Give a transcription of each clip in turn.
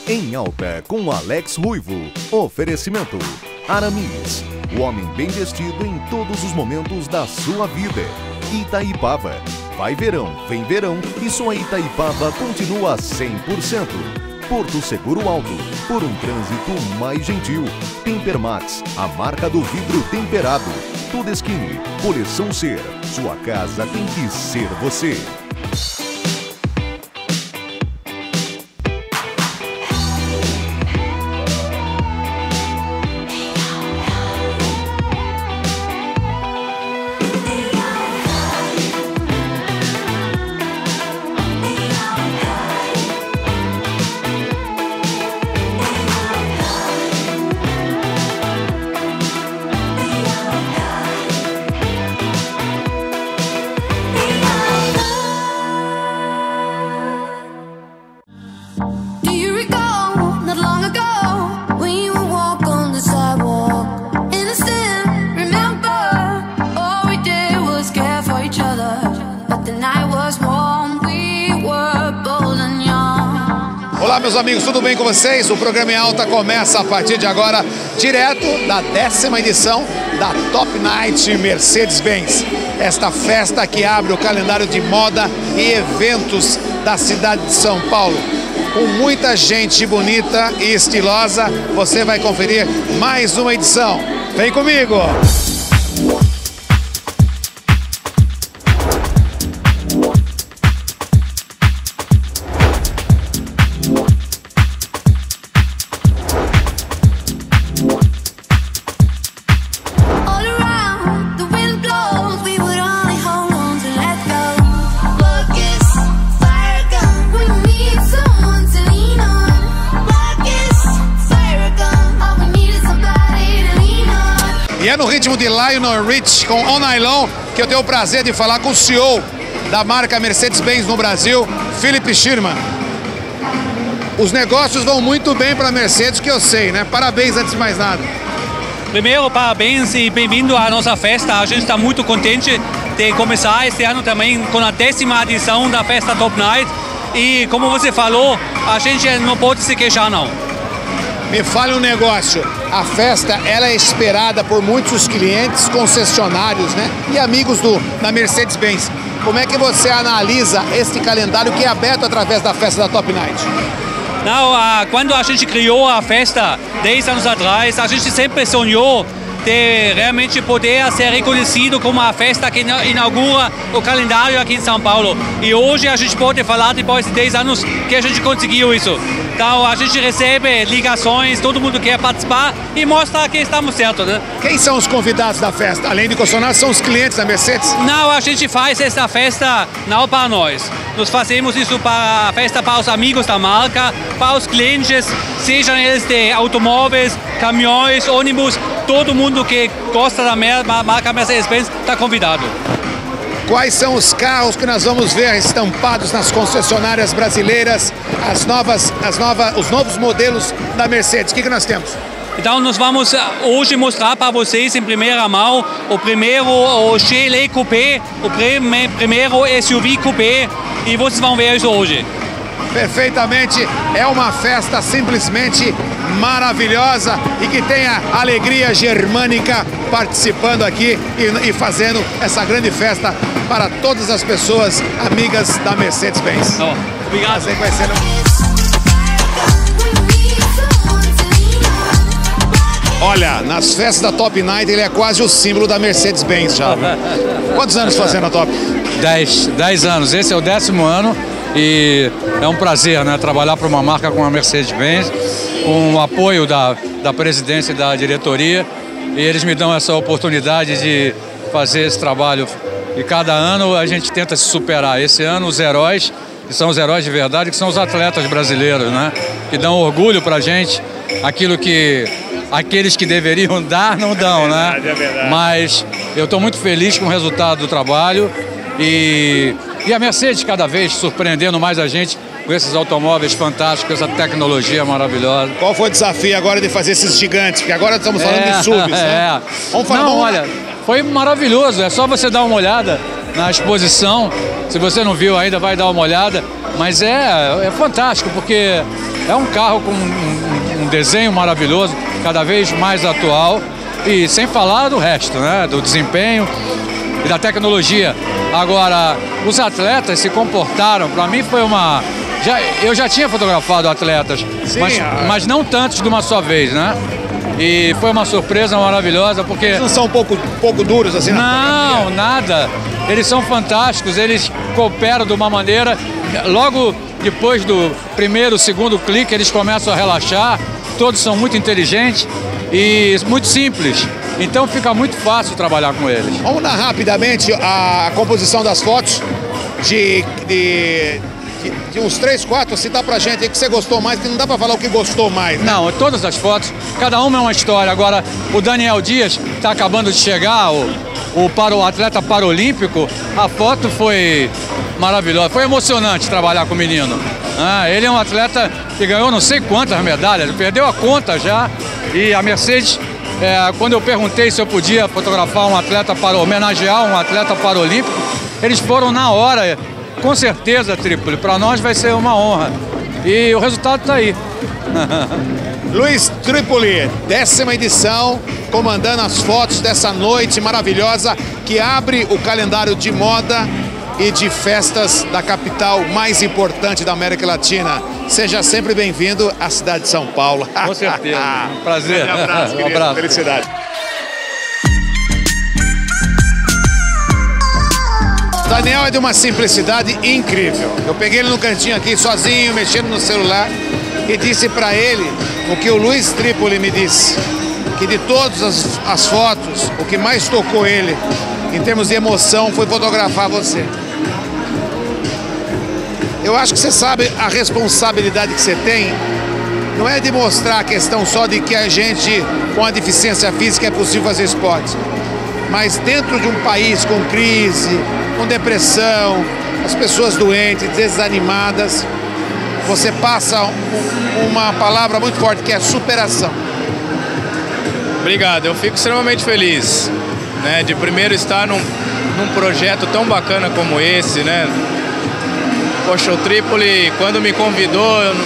Em Alta, com Alex Ruivo. Oferecimento: Aramis, o homem bem vestido em todos os momentos da sua vida. Itaipava. Vai verão, vem verão e sua Itaipava continua 100%. Porto Seguro Alto, por um trânsito mais gentil. Tempermax, a marca do vidro temperado. Todeskine, coleção Ser. Sua casa tem que ser você. Olá, meus amigos, tudo bem com vocês? O programa Em Alta começa a partir de agora, direto da 10ª edição da Top Night Mercedes-Benz. Esta festa que abre o calendário de moda e eventos da cidade de São Paulo. Com muita gente bonita e estilosa, você vai conferir mais uma edição. Vem comigo! E é no ritmo de Lionel Rich com On Nylon que eu tenho o prazer de falar com o CEO da marca Mercedes-Benz no Brasil, Philipp Schirrmann. Os negócios vão muito bem para a Mercedes, que eu sei, né? Parabéns antes de mais nada. Primeiro, parabéns e bem-vindo à nossa festa. A gente está muito contente de começar este ano também com a 10ª edição da festa Top Night. E como você falou, a gente não pode se queixar, não. Me fale um negócio, a festa ela é esperada por muitos clientes, concessionários, né, e amigos da Mercedes-Benz. Como é que você analisa este calendário que é aberto através da festa da Top Night? Não, quando a gente criou a festa 10 anos atrás, a gente sempre sonhou de realmente poder ser reconhecido como a festa que inaugura o calendário aqui em São Paulo. E hoje a gente pode falar, depois de 10 anos, que a gente conseguiu isso. Então a gente recebe ligações, todo mundo quer participar e mostra que estamos certos, né? Quem são os convidados da festa? Além de concessionários, são os clientes da Mercedes? Não, a gente faz essa festa não para nós. Nós fazemos isso para a festa para os amigos da marca, para os clientes, sejam eles de automóveis, caminhões, ônibus, todo mundo que gosta da marca Mercedes-Benz está convidado. Quais são os carros que nós vamos ver estampados nas concessionárias brasileiras, os novos modelos da Mercedes? O que nós temos? Então nós vamos hoje mostrar para vocês em primeira mão o primeiro GLE Coupé, o primeiro SUV Coupé, e vocês vão ver isso hoje. Perfeitamente, é uma festa simplesmente maravilhosa e que tem a alegria germânica participando aqui e fazendo essa grande festa para todas as pessoas amigas da Mercedes-Benz. Obrigado. Olha, nas festas da Top Night ele é quase o símbolo da Mercedes-Benz já. Quantos anos fazendo a Top? 10 anos, esse é o 10º ano e é um prazer, né, trabalhar para uma marca como a Mercedes-Benz, com o apoio da presidência e da diretoria, e eles me dão essa oportunidade de fazer esse trabalho. E cada ano a gente tenta se superar. Esse ano os heróis, que são os heróis de verdade, que são os atletas brasileiros, né, que dão orgulho para a gente, aquilo que aqueles que deveriam dar, não dão, né? É verdade. Mas eu estou muito feliz com o resultado do trabalho e a Mercedes cada vez surpreendendo mais a gente com esses automóveis fantásticos, essa tecnologia maravilhosa. Qual foi o desafio agora de fazer esses gigantes? Porque agora estamos falando de SUVs, né? Vamos falar, olha, foi maravilhoso, é só você dar uma olhada. na exposição. Se você não viu ainda, vai dar uma olhada. Mas é fantástico, porque é um carro com um desenho maravilhoso, cada vez mais atual. E sem falar do resto, né? Do desempenho e da tecnologia. Agora, os atletas se comportaram, para mim foi uma... eu já tinha fotografado atletas, mas não tantos de uma só vez, né? E foi uma surpresa maravilhosa, porque... Eles não são um pouco duros assim? Não, nada. Eles são fantásticos, eles cooperam de uma maneira... Logo depois do primeiro, segundo clique, eles começam a relaxar. Todos são muito inteligentes e muito simples. Então fica muito fácil trabalhar com eles. Vamos dar rapidamente a composição das fotos de uns 3, 4, citar pra gente aí que você gostou mais, que não dá pra falar o que gostou mais, né? Não, todas as fotos, cada uma é uma história. Agora, o Daniel Dias está acabando de chegar, o atleta paralímpico, a foto foi maravilhosa, foi emocionante trabalhar com o menino. Ele é um atleta que ganhou não sei quantas medalhas, perdeu a conta já, e a Mercedes, quando eu perguntei se eu podia fotografar um atleta homenagear um atleta paralímpico, eles foram na hora. Com certeza, Trípoli, para nós vai ser uma honra. E o resultado está aí. Luiz Trípoli, 10ª edição, comandando as fotos dessa noite maravilhosa que abre o calendário de moda e de festas da capital mais importante da América Latina. Seja sempre bem-vindo à cidade de São Paulo. Com certeza. Prazer. Um abraço, um abraço. Felicidade. Daniel é de uma simplicidade incrível. Eu peguei ele no cantinho aqui, sozinho, mexendo no celular, e disse para ele o que o Luiz Trípoli me disse, que de todas as fotos, o que mais tocou ele, em termos de emoção, foi fotografar você. Eu acho que você sabe a responsabilidade que você tem, não é de mostrar a questão só de que a gente, com a deficiência física, é possível fazer esporte. Mas dentro de um país com crise, com depressão, as pessoas doentes, desanimadas, você passa uma palavra muito forte, que é superação. Obrigado, eu fico extremamente feliz, né, de primeiro estar num projeto tão bacana como esse, né? Poxa, o Trípoli, quando me convidou, eu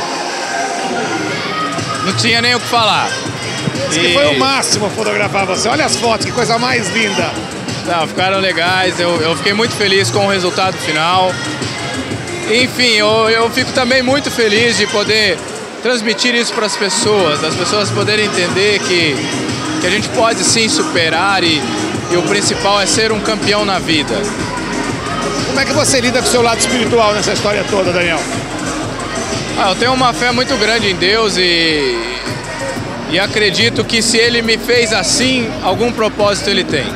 não tinha nem o que falar. Que foi o máximo fotografar você. Olha as fotos, que coisa mais linda. Não, ficaram legais, eu fiquei muito feliz com o resultado final. Enfim, eu fico também muito feliz de poder transmitir isso para as pessoas poderem entender que a gente pode sim superar e o principal é ser um campeão na vida. Como é que você lida com o seu lado espiritual nessa história toda, Daniel? Eu tenho uma fé muito grande em Deus e acredito que se Ele me fez assim, algum propósito Ele tem.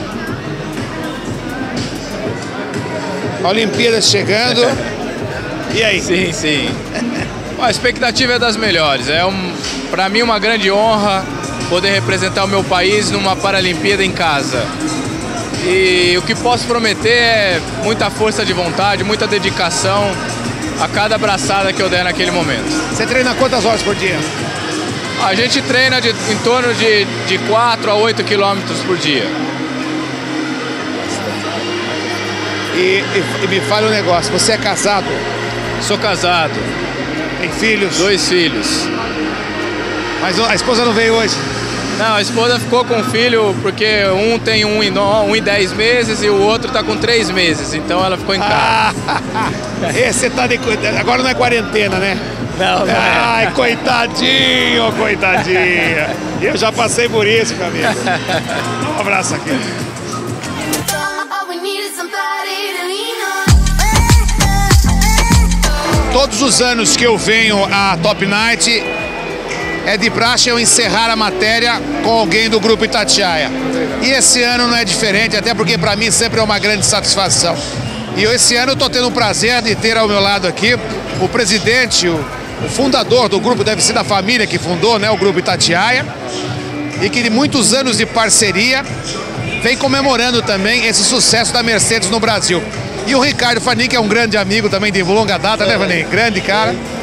Olimpíadas chegando. E aí? Sim, sim. A expectativa é das melhores. Para mim, uma grande honra poder representar o meu país numa Paralimpíada em casa. E o que posso prometer é muita força de vontade, muita dedicação a cada abraçada que eu der naquele momento. Você treina quantas horas por dia? A gente treina em torno de 4 a 8 quilômetros por dia. E me fala um negócio, você é casado? Sou casado. Tem filhos? 2 filhos. Mas a esposa não veio hoje? Não, a esposa ficou com o filho porque um tem um em 10 meses e o outro tá com 3 meses. Então ela ficou em casa. Você tá agora não é quarentena, né? Não, não é. Ai, coitadinho, coitadinha. Eu já passei por isso, meu amigo. Dá um abraço aqui. Todos os anos que eu venho à Top Night, é de praxe eu encerrar a matéria com alguém do Grupo Itatiaia. E esse ano não é diferente, até porque para mim sempre é uma grande satisfação. E esse ano eu estou tendo o prazer de ter ao meu lado aqui o presidente, o fundador do grupo, deve ser da família que fundou, né, o Grupo Itatiaia, e que de muitos anos de parceria vem comemorando também esse sucesso da Mercedes no Brasil. E o Ricardo Fanin, que é um grande amigo também de longa data, né, Fanin? Grande cara.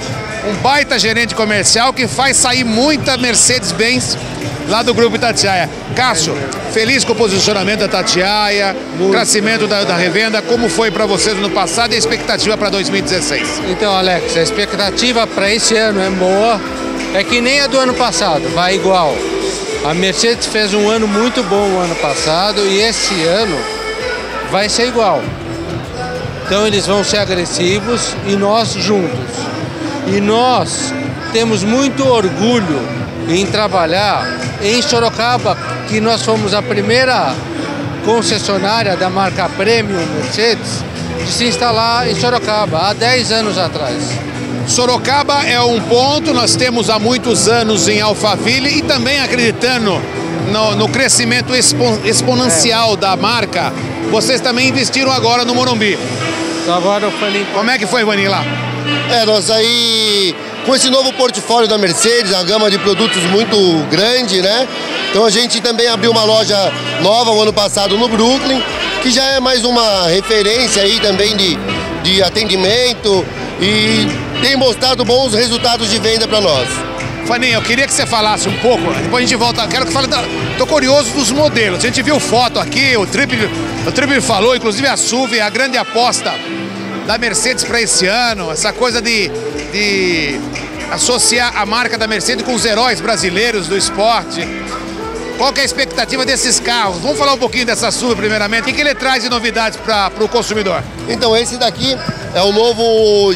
um baita gerente comercial que faz sair muita Mercedes-Benz lá do Grupo Itatiaia. Cássio, feliz com o posicionamento da Itatiaia, crescimento da revenda, como foi para vocês no passado e a expectativa para 2016? Então, Alex, a expectativa para esse ano é boa, é que nem a do ano passado, vai igual. A Mercedes fez um ano muito bom o ano passado e esse ano vai ser igual. Então eles vão ser agressivos e nós juntos. E nós temos muito orgulho em trabalhar em Sorocaba, que nós fomos a primeira concessionária da marca Premium Mercedes de se instalar em Sorocaba, há 10 anos atrás. Sorocaba é um ponto, nós temos há muitos anos em Alphaville e também acreditando no crescimento exponencial da marca, vocês também investiram agora no Morumbi. Agora o Faninho. Como é que foi, Vaninho, lá? Nós aí, com esse novo portfólio da Mercedes, a gama de produtos muito grande, né? Então a gente também abriu uma loja nova o ano passado no Brooklyn, que já é mais uma referência aí também de atendimento e tem mostrado bons resultados de venda para nós. Faninho, eu queria que você falasse um pouco, depois a gente volta, quero que fale, tô curioso dos modelos, a gente viu foto aqui, o Trip falou, inclusive a SUV, a grande aposta da Mercedes para esse ano, essa coisa de associar a marca da Mercedes com os heróis brasileiros do esporte. Qual que é a expectativa desses carros? Vamos falar um pouquinho dessa SUV primeiramente, o que ele traz de novidades para o consumidor? Então esse daqui é o novo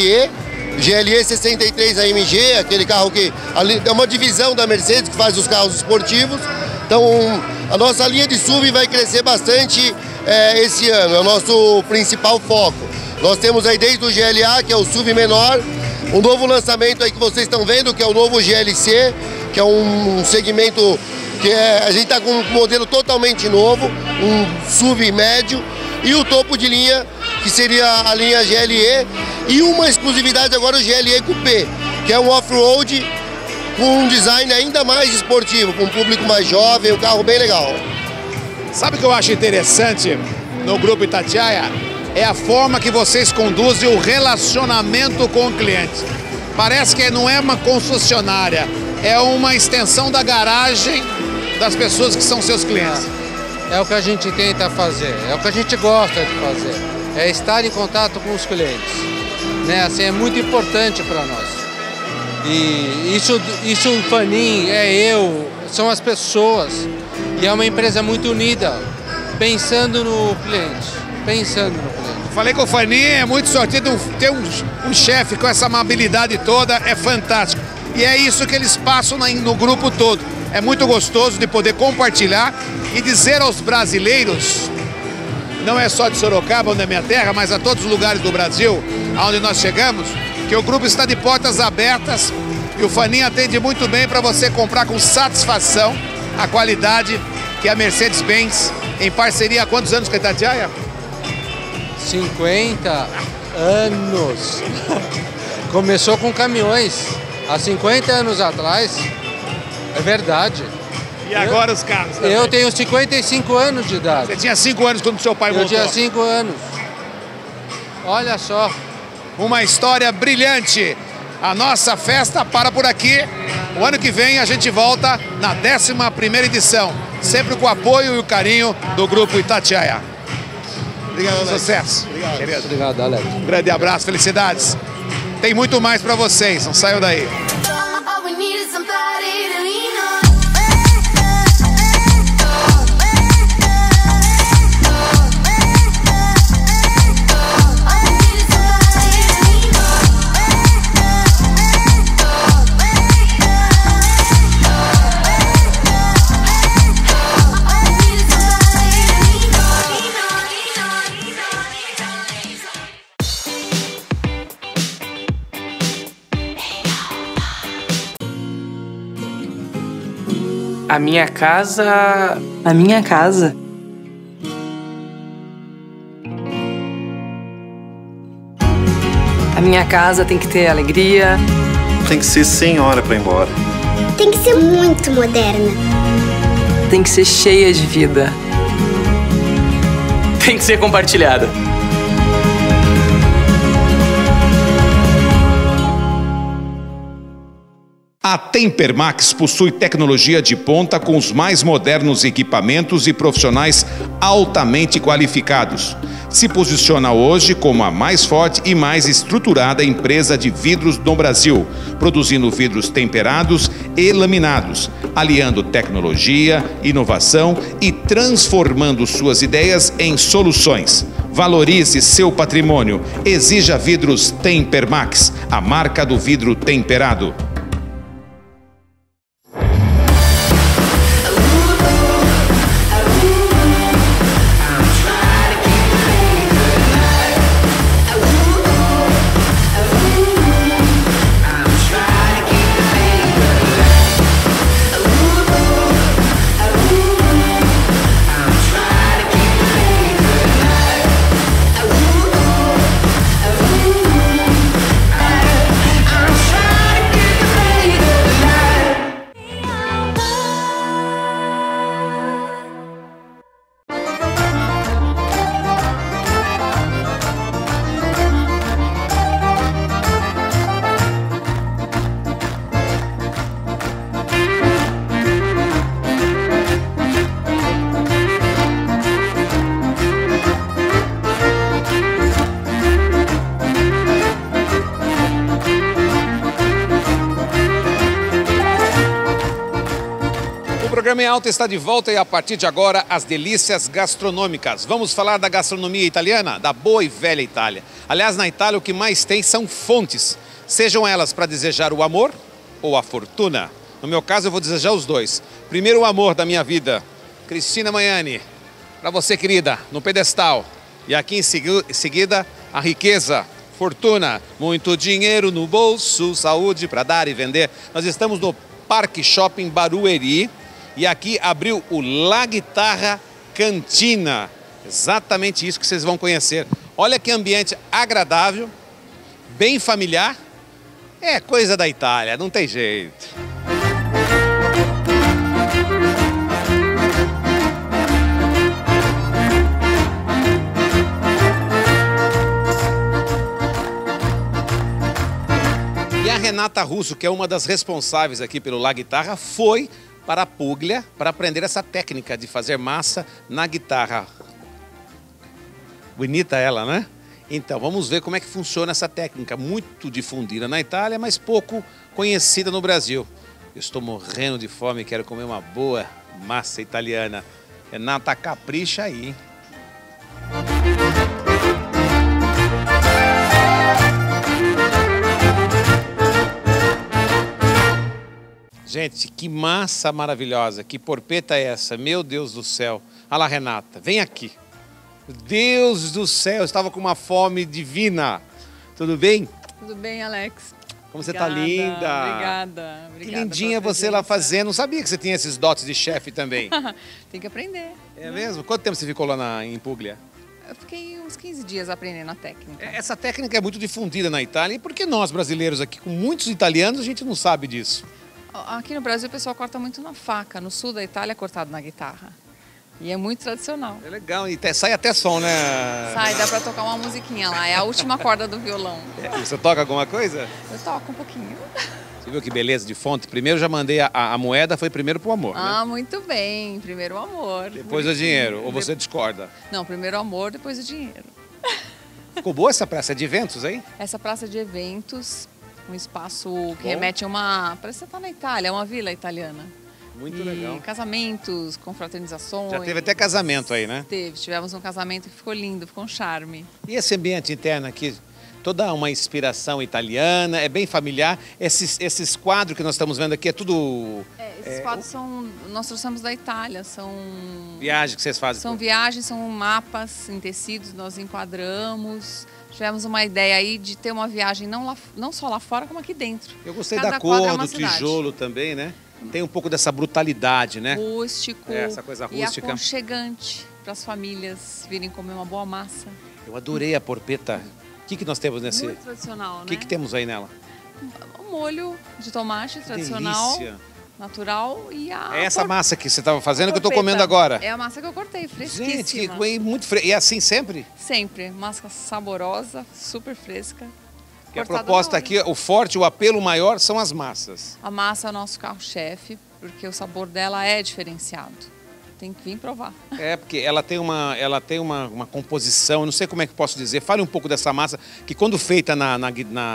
GLE 63 AMG, aquele carro que é uma divisão da Mercedes que faz os carros esportivos. Então a nossa linha de SUV vai crescer bastante esse ano, é o nosso principal foco. Nós temos aí desde o GLA, que é o SUV menor, um novo lançamento aí que vocês estão vendo, que é o novo GLC, que é um segmento que a gente está com um modelo totalmente novo, um SUV médio, e o topo de linha, que seria a linha GLE, e uma exclusividade agora, o GLE Coupé, que é um off-road com um design ainda mais esportivo, com um público mais jovem, um carro bem legal. Sabe o que eu acho interessante no Grupo Itatiaia? É a forma que vocês conduzem o relacionamento com o cliente. Parece que não é uma concessionária, é uma extensão da garagem das pessoas que são seus clientes. É o que a gente tenta fazer, é o que a gente gosta de fazer, é estar em contato com os clientes, né? Assim, é muito importante para nós. E isso o Fanin, são as pessoas, e é uma empresa muito unida, pensando no cliente, Falei com o Fanin, é muito sortido ter um chefe com essa amabilidade toda, é fantástico. E é isso que eles passam no grupo todo. É muito gostoso de poder compartilhar e dizer aos brasileiros, não é só de Sorocaba, onde é minha terra, mas a todos os lugares do Brasil, aonde nós chegamos, que o grupo está de portas abertas e o Fanin atende muito bem para você comprar com satisfação a qualidade que a Mercedes-Benz, em parceria há quantos anos com a Itatiaia? 50 anos. Começou com caminhões, há 50 anos atrás, é verdade. E agora os carros também. Eu tenho 55 anos de idade. Você tinha 5 anos quando seu pai voltou? Eu tinha 5 anos. Olha só. Uma história brilhante. A nossa festa para por aqui. O ano que vem a gente volta na 11ª edição. Sempre com o apoio e o carinho do Grupo Itatiaia. Obrigado, Alex. Sucesso. Obrigado. Obrigado, Alex. Um grande abraço, felicidades. Tem muito mais para vocês, não saiam daí. A minha casa... A minha casa. A minha casa tem que ter alegria. Tem que ser sem hora pra ir embora. Tem que ser muito moderna. Tem que ser cheia de vida. Tem que ser compartilhada. A Tempermax possui tecnologia de ponta com os mais modernos equipamentos e profissionais altamente qualificados. Se posiciona hoje como a mais forte e mais estruturada empresa de vidros no Brasil, produzindo vidros temperados e laminados, aliando tecnologia, inovação e transformando suas ideias em soluções. Valorize seu patrimônio. Exija Vidros Tempermax, a marca do vidro temperado. O programa em alta está de volta e a partir de agora as delícias gastronômicas. Vamos falar da gastronomia italiana, da boa e velha Itália. Aliás, na Itália o que mais tem são fontes, sejam elas para desejar o amor ou a fortuna. No meu caso eu vou desejar os dois. Primeiro o amor da minha vida, Cristina Magnani, para você querida, no pedestal. E aqui em seguida a riqueza, fortuna, muito dinheiro no bolso, saúde para dar e vender. Nós estamos no Parque Shopping Barueri. E aqui abriu o La Guitarra Cantina. Exatamente isso que vocês vão conhecer. Olha que ambiente agradável, bem familiar. É coisa da Itália, não tem jeito. E a Renata Russo, que é uma das responsáveis aqui pelo La Guitarra, foi para a Puglia, para aprender essa técnica de fazer massa na guitarra. Bonita ela, né? Então, vamos ver como é que funciona essa técnica, muito difundida na Itália, mas pouco conhecida no Brasil. Eu estou morrendo de fome e quero comer uma boa massa italiana. Renata, capricha aí, hein? Gente, que massa maravilhosa, que porpeta é essa? Meu Deus do céu. Olha lá, Renata, vem aqui. Deus do céu, eu estava com uma fome divina. Tudo bem? Tudo bem, Alex. Como você tá linda. Obrigada. Que lindinha você lá fazendo. Não sabia que você tinha esses dotes de chefe também. Tem que aprender. É mesmo? Quanto tempo você ficou lá em Puglia? Eu fiquei uns 15 dias aprendendo a técnica. Essa técnica é muito difundida na Itália. E por que nós, brasileiros aqui, com muitos italianos, a gente não sabe disso? Aqui no Brasil o pessoal corta muito na faca. No sul da Itália é cortado na guitarra. E é muito tradicional. É legal, e sai até som, né? Sai, dá pra tocar uma musiquinha lá. É a última corda do violão. Você toca alguma coisa? Eu toco um pouquinho. Você viu que beleza de fonte? Primeiro já mandei a moeda, foi primeiro pro amor, Ah, né? muito bem. Primeiro o amor. Depois o dinheiro, ou você discorda? Não, primeiro o amor, depois o dinheiro. Ficou boa essa praça de eventos, hein? Essa praça de eventos, um espaço que remete a uma... Parece que você tá na Itália, é uma vila italiana. Muito legal. Casamentos, confraternizações. Já teve até casamento aí, né? Tivemos um casamento que ficou lindo, ficou um charme. E esse ambiente interno aqui, toda uma inspiração italiana, é bem familiar. Esses quadros que nós estamos vendo aqui é tudo... Esses quadros nós trouxemos da Itália, são... Viagens que vocês fazem? São viagens, são mapas em tecidos, nós enquadramos. Tivemos uma ideia aí de ter uma viagem não só lá fora, como aqui dentro. Eu gostei da cor, do tijolo também, né? Tem um pouco dessa brutalidade, né? Rústico. Essa coisa rústica. E aconchegante para as famílias virem comer uma boa massa. Eu adorei a porpeta. O que nós temos nesse? Muito tradicional, né? O que temos aí nela? Um molho de tomate tradicional, delícia. Natural e a... É essa massa que você estava fazendo que eu estou comendo agora. É a massa que eu cortei, fresquíssima. Gente, muito fresca. E é assim sempre? Sempre. Massa saborosa, super fresca. Que a proposta aqui, o forte, o apelo maior são as massas. A massa é o nosso carro-chefe, porque o sabor dela é diferenciado. Tem que vir provar. É, porque ela tem uma composição, não sei como é que posso dizer. Fale um pouco dessa massa, que quando feita na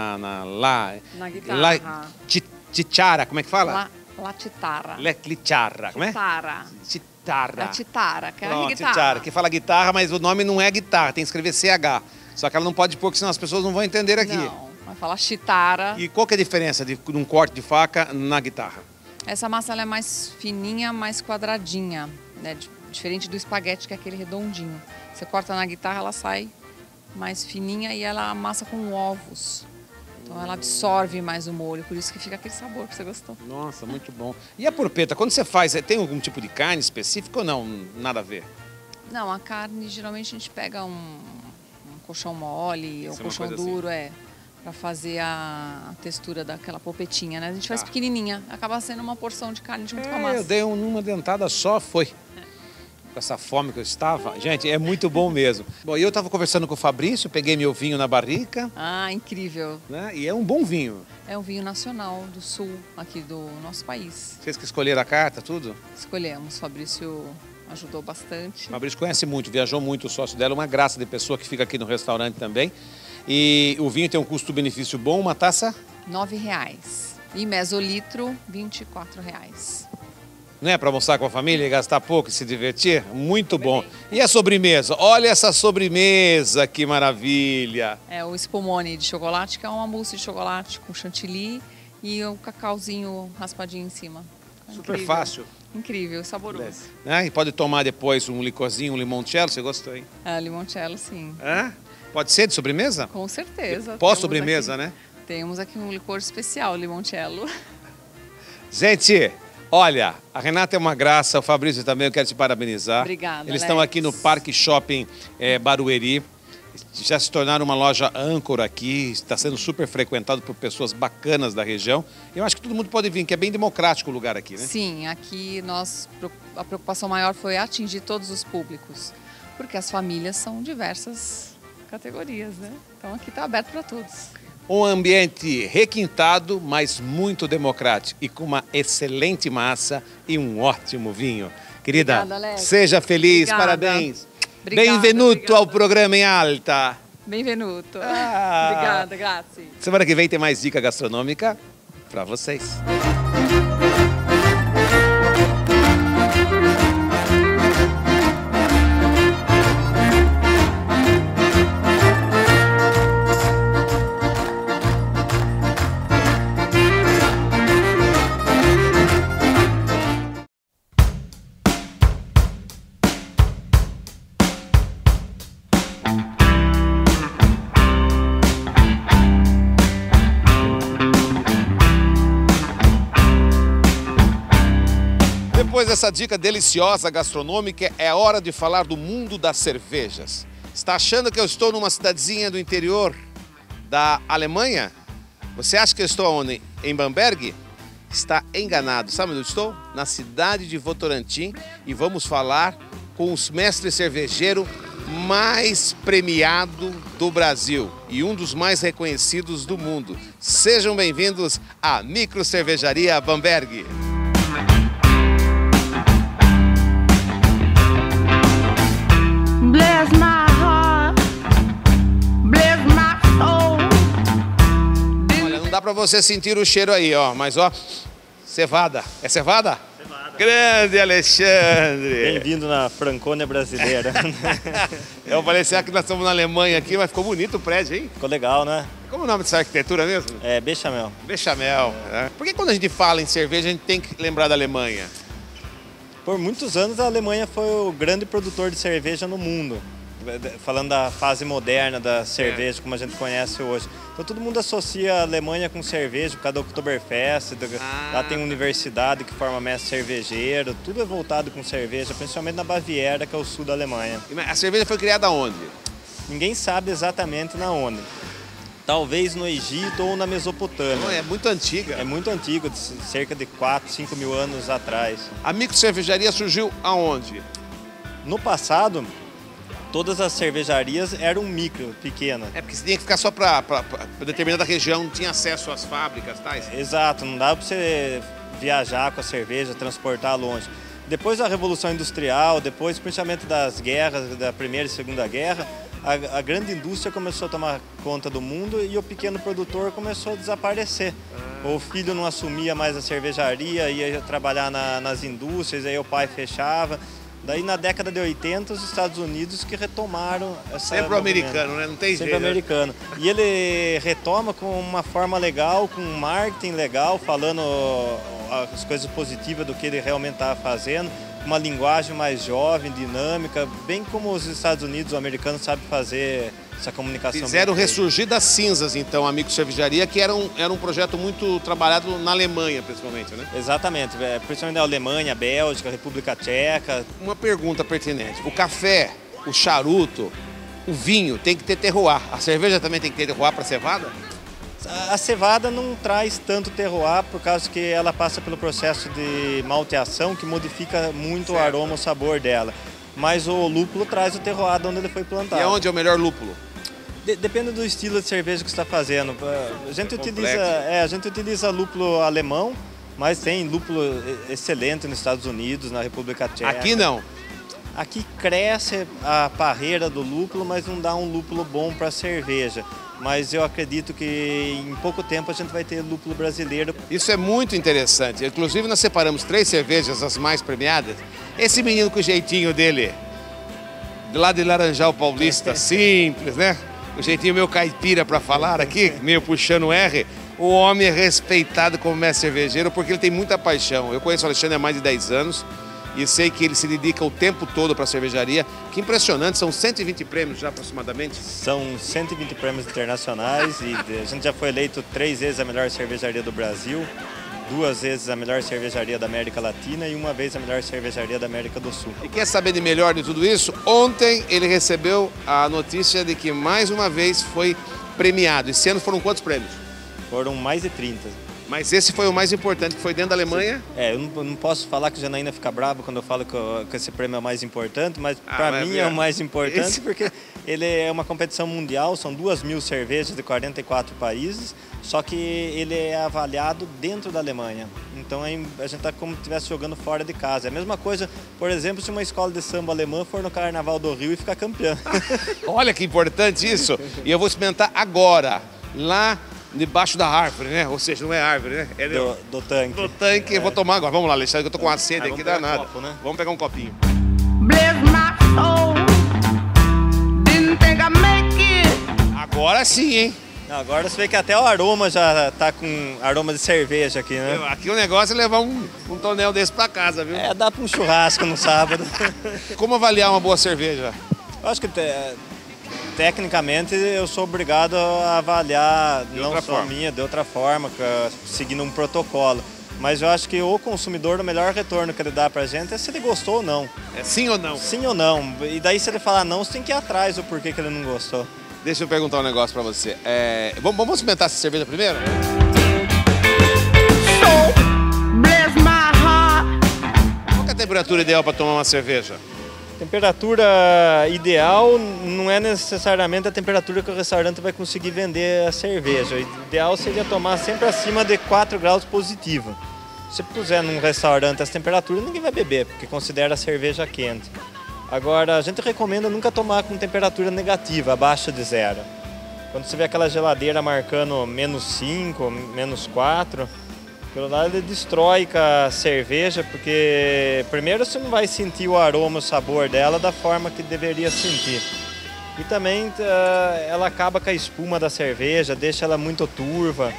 guitarra. Chichara, como é que fala? La chitarra. Chitarra, como é? Chitarra. Chitarra. A chitarra, que é Pronto, a guitarra. chitarra, que fala guitarra, mas o nome não é guitarra, tem que escrever CH. Só que ela não pode pôr, porque senão as pessoas não vão entender aqui. Não, vai falar chitarra. E qual que é a diferença de um corte de faca na guitarra? Essa massa ela é mais fininha, mais quadradinha, né? Diferente do espaguete, que é aquele redondinho. Você corta na guitarra, ela sai mais fininha e ela amassa com ovos. Então ela absorve mais o molho, por isso que fica aquele sabor que você gostou. Nossa, muito bom. E a porpeta, quando você faz, tem algum tipo de carne específica ou não? Nada a ver? Não, a carne, geralmente a gente pega um colchão mole ou colchão duro, para fazer a textura daquela polpetinha, né? A gente faz pequenininha, acaba sendo uma porção de carne junto com a massa. Eu dei uma dentada só, foi. Com essa fome que eu estava. Gente, é muito bom mesmo. Bom, e eu estava conversando com o Fabrício, peguei meu vinho na barrica. Ah, incrível. Né? E é um bom vinho. É um vinho nacional do sul, aqui do nosso país. Vocês que escolheram a carta, tudo? Escolhemos, o Fabrício ajudou bastante. O Fabrício conhece muito, viajou muito, o sócio dela, uma graça de pessoa que fica aqui no restaurante também. E o vinho tem um custo-benefício bom, uma taça? R$9. E mesolitro, R$24. Não é para almoçar com a família e gastar pouco e se divertir? Muito bom. E a sobremesa? Olha essa sobremesa, que maravilha! É o spumoni de chocolate, que é uma mousse de chocolate com chantilly e um cacauzinho raspadinho em cima. Super fácil. Incrível, saboroso. E pode tomar depois um licorzinho, um limoncello, você gostou, hein? Ah, limoncello, sim. Pode ser de sobremesa? Com certeza. Pós-sobremesa, né? Temos aqui um licor especial, limoncello. Gente, olha, a Renata é uma graça, o Fabrício também, eu quero te parabenizar. Obrigada, Eles estão aqui no Parque Shopping Barueri. Já se tornaram uma loja âncora aqui, está sendo super frequentado por pessoas bacanas da região. Eu acho que todo mundo pode vir, que é bem democrático o lugar aqui, né? Sim, aqui a preocupação maior foi atingir todos os públicos, porque as famílias são diversas categorias, né? Então aqui está aberto para todos. Um ambiente requintado, mas muito democrático e com uma excelente massa e um ótimo vinho. Querida, obrigada, seja feliz, obrigada. Parabéns. Benvenuto ao programa em Alta. Benvenuto. Obrigada, grazie. Semana que vem tem mais dica gastronômica para vocês. Depois dessa dica deliciosa gastronômica, é hora de falar do mundo das cervejas. Está achando que eu estou numa cidadezinha do interior da Alemanha? Você acha que eu estou onde? Em Bamberg? Está enganado. Sabe onde eu estou? Na cidade de Votorantim, e vamos falar com os mestres cervejeiros mais premiado do Brasil e um dos mais reconhecidos do mundo. Sejam bem-vindos à Micro Cervejaria Bamberg. Bless my heart, bless my soul. Olha, não dá pra você sentir o cheiro aí, ó, mas ó, cevada. É cevada? Cevada. Grande Alexandre! Bem-vindo na Franconia brasileira. Eu falei, será que nós estamos na Alemanha aqui, mas ficou bonito o prédio, hein? Ficou legal, né? Como é o nome dessa arquitetura mesmo? É Bechamel. Bechamel. Né? Por que quando a gente fala em cerveja, a gente tem que lembrar da Alemanha? Por muitos anos a Alemanha foi o grande produtor de cerveja no mundo. Falando da fase moderna da cerveja, como a gente conhece hoje. Então todo mundo associa a Alemanha com cerveja, por causa do Oktoberfest, lá tem universidade que forma mestre cervejeiro, tudo é voltado com cerveja, principalmente na Baviera, que é o sul da Alemanha. A cerveja foi criada onde? Ninguém sabe exatamente na onde. Talvez no Egito ou na Mesopotâmia. É muito antiga. É muito antigo, cerca de 4, 5 mil anos atrás. A microcervejaria surgiu aonde? No passado, todas as cervejarias eram micro, pequenas. É porque você tinha que ficar só para determinada região, não tinha acesso às fábricas, tais? Exato, não dava para você viajar com a cerveja, transportar longe. Depois da Revolução Industrial, depois principalmente das guerras, da Primeira e Segunda Guerra, a grande indústria começou a tomar conta do mundo e o pequeno produtor começou a desaparecer. O filho não assumia mais a cervejaria, ia trabalhar nas indústrias, aí o pai fechava. Daí na década de 80, os Estados Unidos que retomaram essa... Sempre o americano, né? Não tem jeito. Sempre americano. E ele retoma com uma forma legal, com um marketing legal, falando as coisas positivas do que ele realmente estava fazendo, uma linguagem mais jovem, dinâmica, bem como os Estados Unidos, os americanos sabem fazer essa comunicação. Fizeram ressurgir das cinzas, então, Amigo Cervejaria, que era um projeto muito trabalhado na Alemanha, principalmente, né? Exatamente, principalmente na Alemanha, Bélgica, República Tcheca. Uma pergunta pertinente. O café, o charuto, o vinho tem que ter terroir. A cerveja também tem que ter terroir para cevada? A cevada não traz tanto terroir por causa que ela passa pelo processo de malteação que modifica muito o aroma, o sabor dela. Mas o lúpulo traz o terroir de onde ele foi plantado. E aonde é o melhor lúpulo? Depende do estilo de cerveja que você está fazendo. A gente utiliza lúpulo alemão, mas tem lúpulo excelente nos Estados Unidos, na República Tcheca. Aqui não? Aqui cresce a parreira do lúpulo, mas não dá um lúpulo bom para cerveja. Mas eu acredito que em pouco tempo a gente vai ter lúpulo brasileiro. Isso é muito interessante. Inclusive nós separamos 3 cervejas, as mais premiadas. Esse menino com o jeitinho dele, lá de Laranjal Paulista, simples, né? O jeitinho meio caipira para falar aqui, meio puxando o R. O homem é respeitado como mestre cervejeiro porque ele tem muita paixão. Eu conheço o Alexandre há mais de 10 anos. E sei que ele se dedica o tempo todo para a cervejaria. Que impressionante, são 120 prêmios já aproximadamente? São 120 prêmios internacionais e a gente já foi eleito 3 vezes a melhor cervejaria do Brasil, 2 vezes a melhor cervejaria da América Latina e 1 vez a melhor cervejaria da América do Sul. E quer saber de melhor de tudo isso? Ontem ele recebeu a notícia de que mais uma vez foi premiado. Esse ano foram quantos prêmios? Foram mais de 30. Mas esse foi o mais importante, que foi dentro da Alemanha? Eu não posso falar que o Janaína fica bravo quando eu falo que esse prêmio é o mais importante, mas para mim é o mais importante porque ele é uma competição mundial, são 2.000 cervejas de 44 países, só que ele é avaliado dentro da Alemanha. Então a gente está como se estivesse jogando fora de casa. É a mesma coisa, por exemplo, se uma escola de samba alemã for no Carnaval do Rio e ficar campeã. Olha que importante isso! E eu vou experimentar agora, lá debaixo da árvore, né? Ou seja, não é árvore, né? É do tanque. Do tanque. Eu vou tomar agora. Vamos lá, Alexandre, que eu tô com uma sede aqui danada. Copo, né? Vamos pegar um copinho. Agora sim, hein? Agora você vê que até o aroma já tá com aroma de cerveja aqui, né? Aqui o negócio é levar um tonel desse pra casa, viu? Dá pra um churrasco no sábado. Como avaliar uma boa cerveja? Eu acho que tecnicamente eu sou obrigado a avaliar de outra forma, seguindo um protocolo. Mas eu acho que o consumidor, o melhor retorno que ele dá pra gente é se ele gostou ou não. É sim ou não? Sim ou não. E daí se ele falar não, você tem que ir atrás do porquê que ele não gostou. Deixa eu perguntar um negócio pra você. Vamos experimentar essa cerveja primeiro? Qual que é a temperatura ideal para tomar uma cerveja? Temperatura ideal não é necessariamente a temperatura que o restaurante vai conseguir vender a cerveja. O ideal seria tomar sempre acima de 4 graus positivo. Se puser num restaurante essa temperatura, ninguém vai beber, porque considera a cerveja quente. Agora, a gente recomenda nunca tomar com temperatura negativa, abaixo de 0. Quando você vê aquela geladeira marcando -5, -4, aquilo lá ele destrói com a cerveja, porque primeiro você não vai sentir o aroma, o sabor dela da forma que deveria sentir. E também ela acaba com a espuma da cerveja, deixa ela muito turva.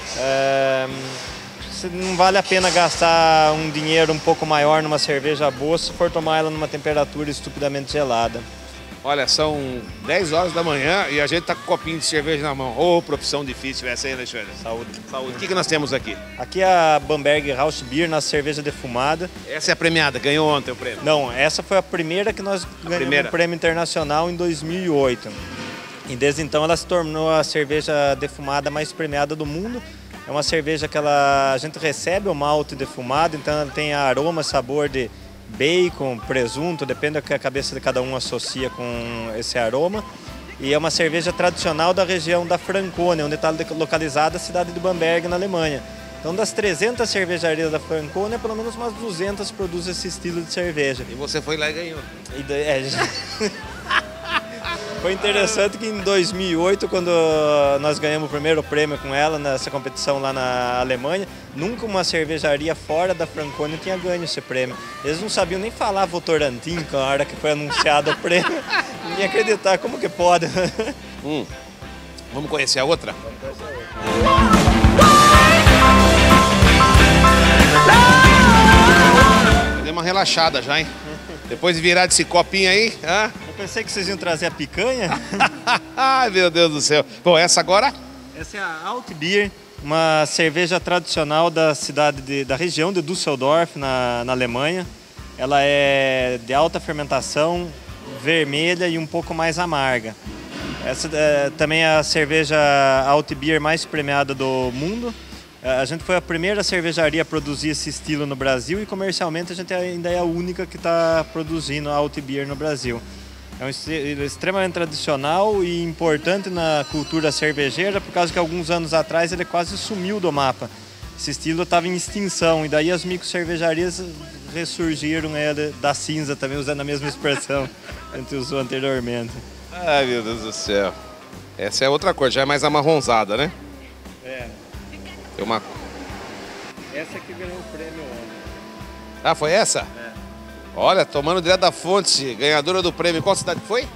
Não vale a pena gastar um dinheiro um pouco maior numa cerveja boa se for tomar ela numa temperatura estupidamente gelada. Olha, são 10 horas da manhã e a gente tá com um copinho de cerveja na mão. Ô, profissão difícil essa aí, Alexandre. Saúde. Saúde. O que nós temos aqui? Aqui é a Bamberg Rauch Beer, na cerveja defumada. Essa é a premiada, ganhou ontem o prêmio? Não, essa foi a primeira que nós ganhamos o prêmio internacional em 2008. E desde então ela se tornou a cerveja defumada mais premiada do mundo. É uma cerveja que a gente recebe o malte defumado, então ela tem aroma, sabor de bacon, presunto, depende do que a cabeça de cada um associa com esse aroma. E é uma cerveja tradicional da região da Franconia, onde está localizada a cidade de Bamberg, na Alemanha. Então, das 300 cervejarias da Franconia, pelo menos umas 200 produzem esse estilo de cerveja. E você foi lá e ganhou. Foi interessante que em 2008, quando nós ganhamos o primeiro prêmio com ela nessa competição lá na Alemanha, nunca uma cervejaria fora da Franconia tinha ganho esse prêmio. Eles não sabiam nem falar Votorantim na hora que foi anunciado o prêmio. Nem acreditar, como que pode? Vamos conhecer a outra? Vamos conhecer a outra. Deu uma relaxada já, hein? Depois de virar desse copinho aí, Eu pensei que vocês iam trazer a picanha. Ai, meu Deus do céu. Bom, essa agora? Essa é a Altbier, uma cerveja tradicional da cidade da região de Düsseldorf, na Alemanha. Ela é de alta fermentação, vermelha e um pouco mais amarga. Essa também é a cerveja Altbier mais premiada do mundo. A gente foi a primeira cervejaria a produzir esse estilo no Brasil e comercialmente a gente ainda é a única que está produzindo a Altbier no Brasil. É um estilo extremamente tradicional e importante na cultura cervejeira, por causa que alguns anos atrás ele quase sumiu do mapa. Esse estilo estava em extinção e daí as micro-cervejarias ressurgiram da cinza, também usando a mesma expressão que a gente usou anteriormente. Ai, meu Deus do céu. Essa é outra cor, já é mais amarronzada, né? É. Tem uma... Essa que ganhou o prêmio ontem. Ah, foi essa? É. Olha, tomando direto da fonte, ganhadora do prêmio. Qual cidade foi?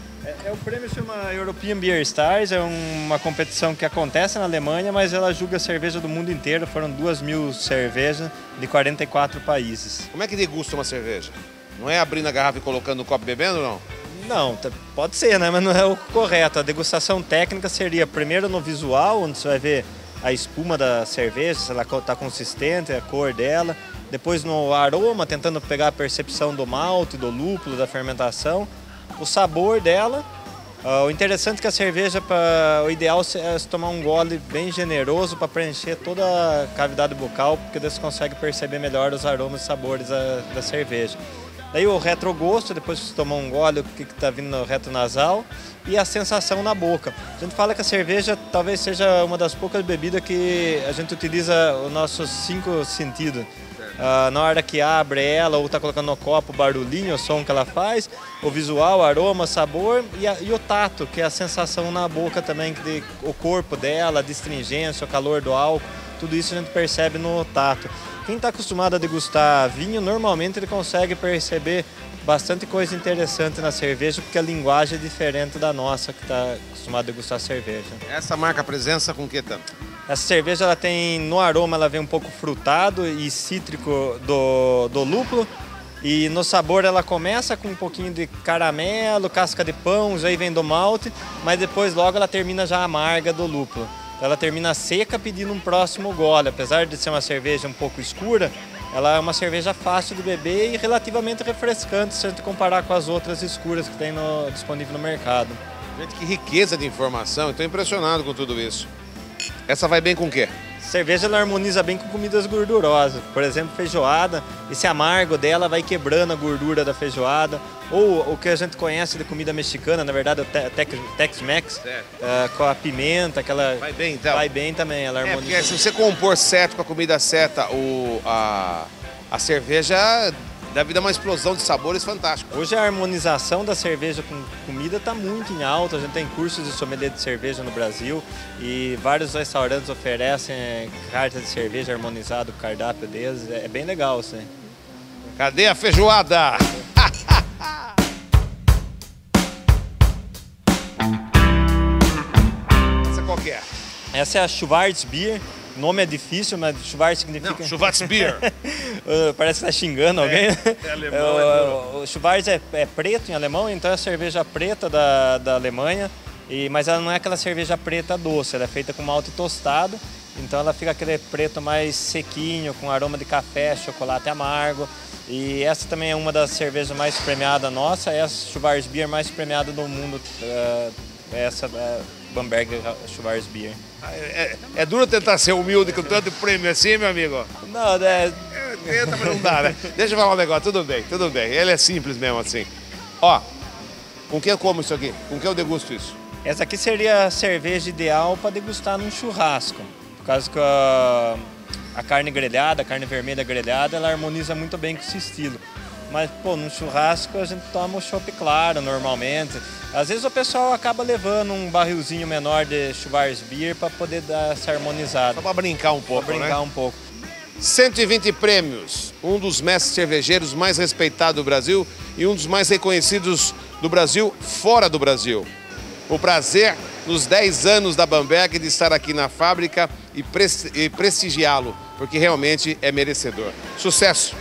O prêmio chama European Beer Stars, é uma competição que acontece na Alemanha, mas ela julga cerveja do mundo inteiro. Foram 2.000 cervejas de 44 países. Como é que degusta uma cerveja? Não é abrindo a garrafa e colocando no copo e bebendo, não? Não, pode ser, né? Mas não é o correto. A degustação técnica seria primeiro no visual, onde você vai ver a espuma da cerveja, se ela está consistente, a cor dela. Depois no aroma, tentando pegar a percepção do malte, do lúpulo, da fermentação. O sabor dela. O interessante é que a cerveja, o ideal é tomar um gole bem generoso para preencher toda a cavidade bucal, porque daí você consegue perceber melhor os aromas e sabores da cerveja. Daí o retrogosto, depois que você tomar um gole, o que está vindo no reto nasal, e a sensação na boca. A gente fala que a cerveja talvez seja uma das poucas bebidas que a gente utiliza os nossos 5 sentidos. Na hora que abre ela ou está colocando no copo, o barulhinho, o som que ela faz, o visual, o aroma, o sabor e o tato, que é a sensação na boca também, o corpo dela, a distringência, o calor do álcool, tudo isso a gente percebe no tato. Quem está acostumado a degustar vinho, normalmente ele consegue perceber bastante coisa interessante na cerveja, porque a linguagem é diferente da nossa, que está acostumado a degustar cerveja. Essa marca a presença com o que tanto? Essa cerveja, ela tem, no aroma, ela vem um pouco frutado e cítrico do lúpulo. E no sabor ela começa com um pouquinho de caramelo, casca de pão, já aí vem do malte, mas depois logo ela termina já amarga do lúpulo. Ela termina seca pedindo um próximo gole. Apesar de ser uma cerveja um pouco escura, ela é uma cerveja fácil de beber e relativamente refrescante se a gente comparar com as outras escuras que tem disponível no mercado. Gente, que riqueza de informação, estou impressionado com tudo isso. Essa vai bem com o quê? Cerveja ela harmoniza bem com comidas gordurosas. Por exemplo, feijoada, esse amargo dela vai quebrando a gordura da feijoada. Ou o que a gente conhece de comida mexicana, na verdade, o Tex-Mex, com a pimenta, aquela... Vai bem, então? Vai bem também, ela harmoniza. Porque se você compor certo com a comida certa, a cerveja deve dar uma explosão de sabores fantástica. Hoje a harmonização da cerveja com comida está muito em alta. A gente tem cursos de sommelier de cerveja no Brasil e vários restaurantes oferecem carta de cerveja harmonizada, o cardápio deles. É bem legal isso aí. Cadê a feijoada? Essa qual que é? Essa é a Schwarzbier. O nome é difícil, mas Schwarz significa... Não, Schwarzbier. Parece que está xingando alguém. É alemão. O Schwarz é preto em alemão, então é a cerveja preta da Alemanha. Mas ela não é aquela cerveja preta doce, ela é feita com malte tostado. Então ela fica aquele preto mais sequinho, com aroma de café, chocolate amargo. E essa também é uma das cervejas mais premiadas nossa, é a Schwarzbier mais premiada do mundo. Essa Bamberg Schwarzbier. É duro tentar ser humilde com tanto prêmio assim, meu amigo? Não, Tenta, mas não dá, né? Deixa eu falar um negócio, tudo bem. Ele é simples mesmo assim. Ó, com que eu como isso aqui? Com que eu degusto isso? Essa aqui seria a cerveja ideal para degustar num churrasco. Por causa que a carne grelhada, a carne vermelha grelhada, ela harmoniza muito bem com esse estilo. Mas, pô, num churrasco a gente toma o chopp claro normalmente. Às vezes o pessoal acaba levando um barrilzinho menor de Schwarzbier para poder dar essa harmonizada. Só para brincar um pouco, né? Para brincar um pouco. 120 prêmios, um dos mestres cervejeiros mais respeitados do Brasil e um dos mais reconhecidos do Brasil, fora do Brasil. O prazer, nos 10 anos da Bamberg, de estar aqui na fábrica e prestigiá-lo, porque realmente é merecedor. Sucesso!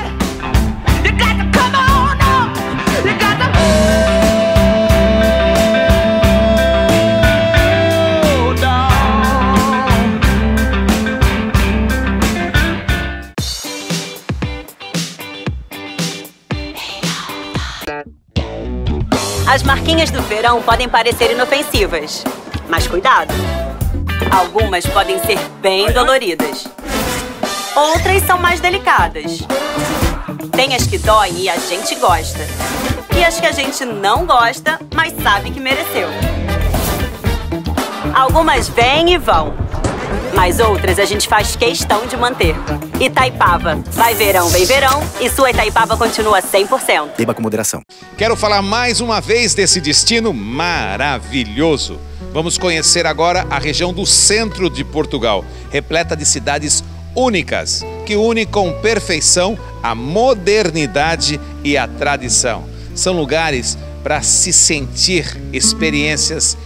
As marquinhas do verão podem parecer inofensivas, mas cuidado! Algumas podem ser bem doloridas. Outras são mais delicadas. Tem as que doem e a gente gosta. E as que a gente não gosta, mas sabe que mereceu. Algumas vêm e vão, mas outras a gente faz questão de manter. Itaipava, vai verão, vem verão, e sua Itaipava continua 100%. Beba com moderação. Quero falar mais uma vez desse destino maravilhoso. Vamos conhecer agora a região do centro de Portugal, repleta de cidades únicas, que unem com perfeição a modernidade e a tradição. São lugares para se sentir experiências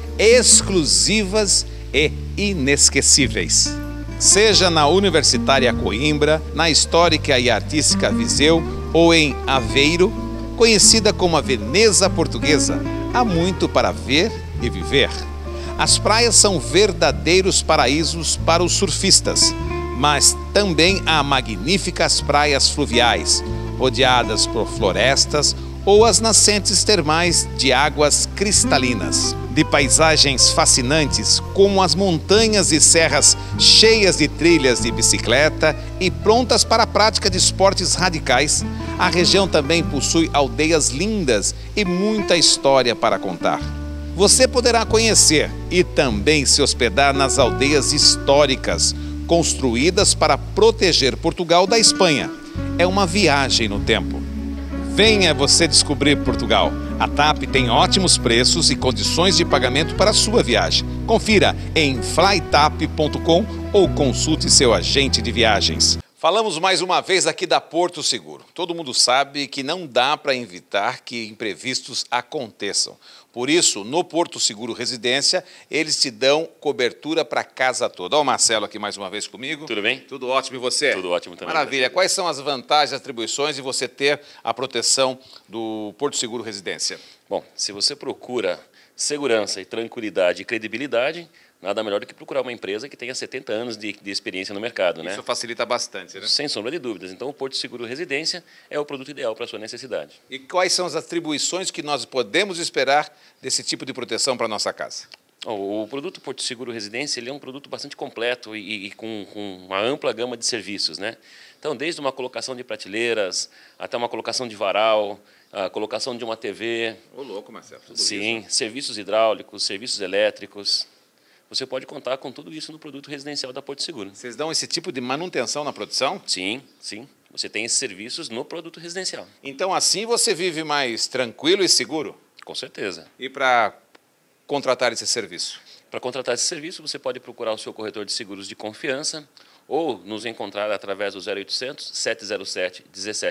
exclusivas e inesquecíveis. Seja na Universitária Coimbra, na Histórica e Artística Viseu ou em Aveiro, conhecida como a Veneza Portuguesa, há muito para ver e viver. As praias são verdadeiros paraísos para os surfistas, mas também há magníficas praias fluviais, rodeadas por florestas ou as nascentes termais de águas cristalinas. De paisagens fascinantes, como as montanhas e serras cheias de trilhas de bicicleta e prontas para a prática de esportes radicais, a região também possui aldeias lindas e muita história para contar. Você poderá conhecer e também se hospedar nas aldeias históricas, construídas para proteger Portugal da Espanha. É uma viagem no tempo. Venha você descobrir Portugal. A TAP tem ótimos preços e condições de pagamento para a sua viagem. Confira em flytap.com ou consulte seu agente de viagens. Falamos mais uma vez aqui da Porto Seguro. Todo mundo sabe que não dá para evitar que imprevistos aconteçam. Por isso, no Porto Seguro Residência, eles te dão cobertura para a casa toda. Olha o Marcelo aqui mais uma vez comigo. Tudo bem? Tudo ótimo. E você? Tudo ótimo também. Maravilha. Quais são as vantagens e atribuições de você ter a proteção do Porto Seguro Residência? Bom, se você procura segurança e tranquilidade e credibilidade, nada melhor do que procurar uma empresa que tenha 70 anos de experiência no mercado, né? Isso facilita bastante, né? Sem sombra de dúvidas. Então, o Porto Seguro Residência é o produto ideal para a sua necessidade. E quais são as atribuições que nós podemos esperar desse tipo de proteção para a nossa casa? O produto Porto Seguro Residência ele é um produto bastante completo e com uma ampla gama de serviços, né? Então, desde uma colocação de prateleiras até uma colocação de varal, a colocação de uma TV. Ô, louco, Marcelo, tudo sim, isso. Serviços hidráulicos, serviços elétricos. Você pode contar com tudo isso no produto residencial da Porto Seguro. Vocês dão esse tipo de manutenção na produção? Sim, sim. Você tem esses serviços no produto residencial. Então, assim você vive mais tranquilo e seguro? Com certeza. E para contratar esse serviço? Para contratar esse serviço, você pode procurar o seu corretor de seguros de confiança ou nos encontrar através do 0800 707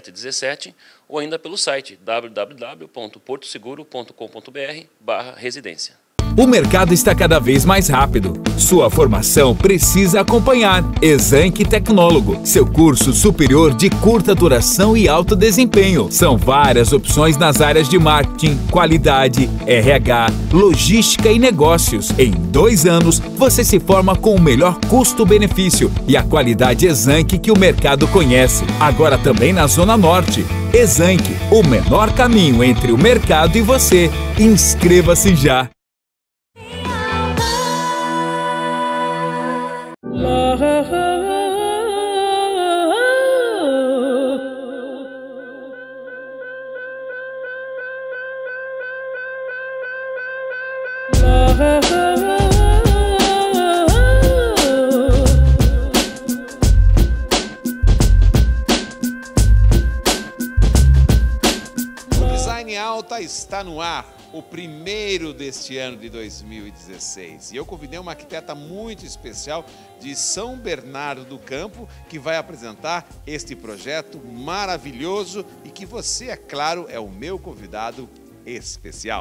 1717 ou ainda pelo site www.portoseguro.com.br/residência. O mercado está cada vez mais rápido. Sua formação precisa acompanhar. Exanc Tecnólogo, seu curso superior de curta duração e alto desempenho. São várias opções nas áreas de marketing, qualidade, RH, logística e negócios. Em 2 anos, você se forma com o melhor custo-benefício e a qualidade Exanc que o mercado conhece. Agora também na Zona Norte. Exanc, o menor caminho entre o mercado e você. Inscreva-se já! está no ar o primeiro deste ano de 2016. E eu convidei uma arquiteta muito especial de São Bernardo do Campo, que vai apresentar este projeto maravilhoso e que você, é claro, é o meu convidado especial.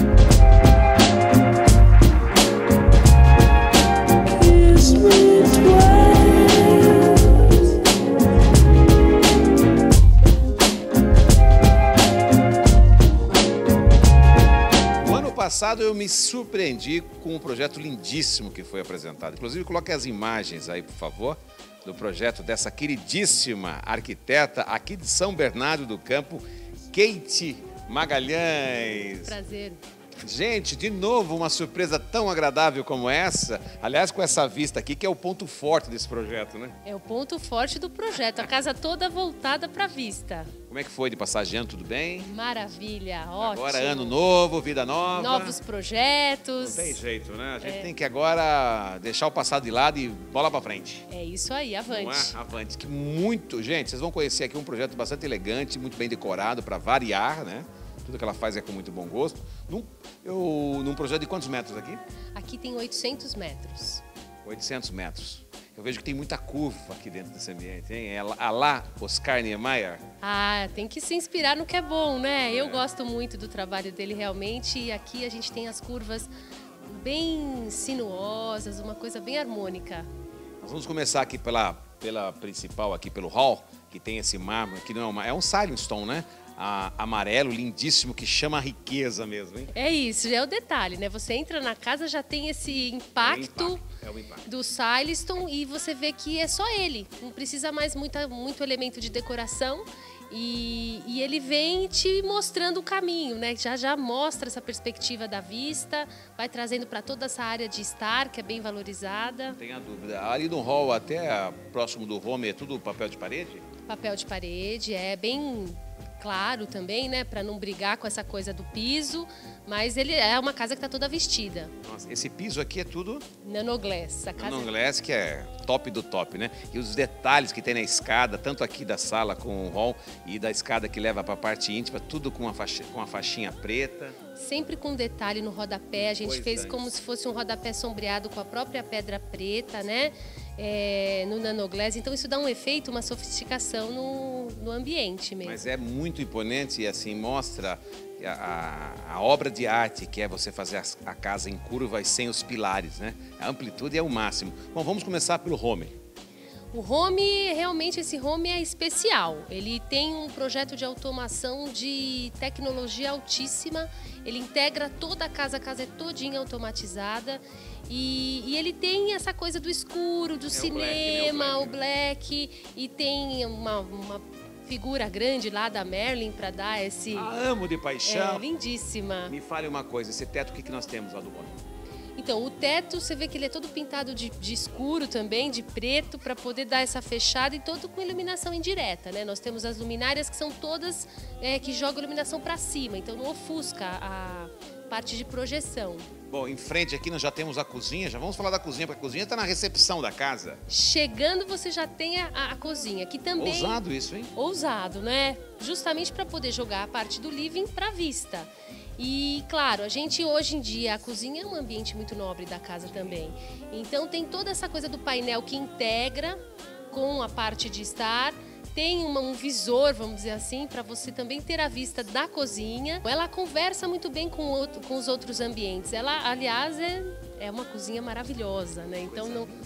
Passado eu me surpreendi com um projeto lindíssimo que foi apresentado. Inclusive, coloque as imagens aí, por favor, do projeto dessa queridíssima arquiteta aqui de São Bernardo do Campo, Kate Magalhães. Prazer. Gente, de novo uma surpresa tão agradável como essa, aliás, com essa vista aqui, que é o ponto forte desse projeto, né? É o ponto forte do projeto, a casa toda voltada para a vista. Como é que foi de passageando, tudo bem? Maravilha, ótimo. Agora ano novo, vida nova. Novos projetos. Não tem jeito, né? A gente tem que agora deixar o passado de lado e bola para frente. É isso aí, avante. Não é? Avante. Que muito, gente, vocês vão conhecer aqui um projeto bastante elegante, muito bem decorado, para variar, né? Tudo que ela faz é com muito bom gosto. Num projeto de quantos metros aqui? Aqui tem 800 metros. 800 metros. Eu vejo que tem muita curva aqui dentro desse ambiente, hein? A lá, Oscar Niemeyer. Ah, tem que se inspirar no que é bom, né? Eu gosto muito do trabalho dele realmente. E aqui a gente tem as curvas bem sinuosas, uma coisa bem harmônica. Nós vamos começar aqui pela principal, aqui pelo hall, que tem esse mármore, que não é um silestone, né? Amarelo, lindíssimo, que chama a riqueza mesmo, hein? É isso, é o detalhe, né? Você entra na casa, já tem esse impacto, do silestone e você vê que é só ele. Não precisa mais muito elemento de decoração e ele vem te mostrando o caminho, né? Já mostra essa perspectiva da vista, vai trazendo para toda essa área de estar, que é bem valorizada. Não tenha dúvida. Ali no hall, até próximo do home, é tudo papel de parede? Papel de parede, é bem claro também, né, para não brigar com essa coisa do piso, mas ele é uma casa que está toda vestida. Nossa, esse piso aqui é tudo Nanoglass. Nanoglass, que é top do top, né? E os detalhes que tem na escada, tanto aqui da sala com o hall e da escada que leva para a parte íntima, tudo com uma faixinha preta. Sempre com detalhe no rodapé, a gente fez como se fosse um rodapé sombreado com a própria pedra preta, né? No nanoglass, então isso dá um efeito, uma sofisticação no ambiente mesmo. Mas é muito imponente e assim mostra a obra de arte que é você fazer a casa em curvas sem os pilares, né? A amplitude é o máximo. Bom, vamos começar pelo home. O home, realmente esse home é especial. Ele tem um projeto de automação de tecnologia altíssima. Ele integra toda a casa é todinha automatizada. E ele tem essa coisa do escuro, do cinema, o black. E tem uma figura grande lá da Merlin para dar esse... amo de paixão. É, lindíssima. Me fale uma coisa, esse teto, o que nós temos lá do home? Então, o teto, você vê que ele é todo pintado de escuro também, de preto, para poder dar essa fechada e todo com iluminação indireta, né? Nós temos as luminárias que são todas que jogam iluminação para cima, então não ofusca a parte de projeção. Bom, em frente aqui nós já temos a cozinha, já vamos falar da cozinha, porque a cozinha está na recepção da casa. Chegando você já tem a cozinha, que também... Ousado isso, hein? Ousado, né? Justamente para poder jogar a parte do living para a vista. E, claro, a gente hoje em dia, a cozinha é um ambiente muito nobre da casa também. Então tem toda essa coisa do painel que integra com a parte de estar. Tem um visor, vamos dizer assim, para você também ter a vista da cozinha. Ela conversa muito bem com os outros ambientes. Ela, aliás, é uma cozinha maravilhosa, né? Então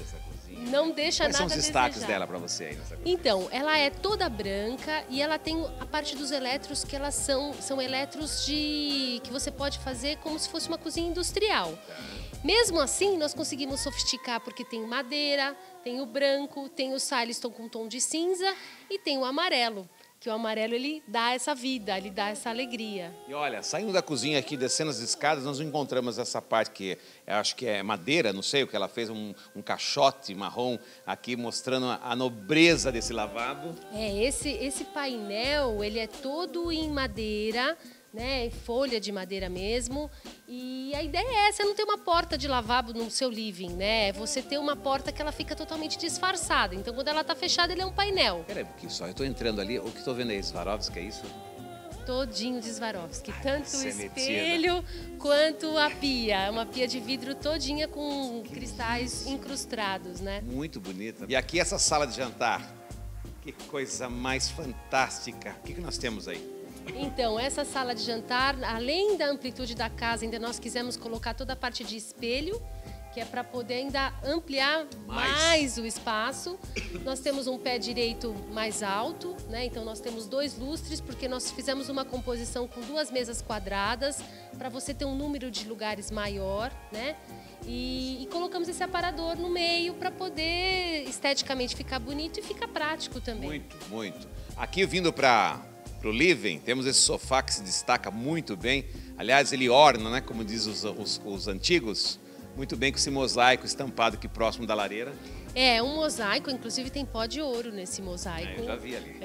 não deixa nada a desejar. Quais são os destaques dela para você aí nessa cozinha? Então, ela é toda branca e ela tem a parte dos eletros que elas são eletros que você pode fazer como se fosse uma cozinha industrial. Mesmo assim, nós conseguimos sofisticar porque tem madeira, tem o branco, tem o silestone com tom de cinza e tem o amarelo. Que o amarelo, ele dá essa vida, ele dá essa alegria. E olha, saindo da cozinha aqui, descendo as escadas, nós encontramos essa parte que eu acho que é madeira, não sei o que ela fez, um caixote marrom aqui mostrando a nobreza desse lavabo. Esse painel, ele é todo em madeira, né, folha de madeira mesmo. E a ideia é essa, não ter uma porta de lavabo no seu living, né? Você ter uma porta que ela fica totalmente disfarçada. Então, quando ela está fechada, ele é um painel. Peraí, porque só eu estou entrando ali, o que estou vendo aí, Swarovski, é isso? todinho de Swarovski. Tanto o você é espelho quanto a pia. É uma pia de vidro todinha com cristais incrustados, né? Muito bonita. E aqui essa sala de jantar. Que coisa mais fantástica. O que nós temos aí? Então, essa sala de jantar, além da amplitude da casa, ainda nós quisemos colocar toda a parte de espelho, que é para poder ainda ampliar mais o espaço. Nós temos um pé direito mais alto, né? Então nós temos 2 lustres, porque nós fizemos uma composição com 2 mesas quadradas, para você ter um número de lugares maior, né? E colocamos esse aparador no meio para poder esteticamente ficar bonito e ficar prático também. Muito, muito. Aqui vindo para o living, temos esse sofá que se destaca muito bem. Aliás, ele orna, né? Como diz os antigos. Muito bem com esse mosaico estampado aqui próximo da lareira. É, um mosaico, inclusive tem pó de ouro nesse mosaico. Eu já vi ali.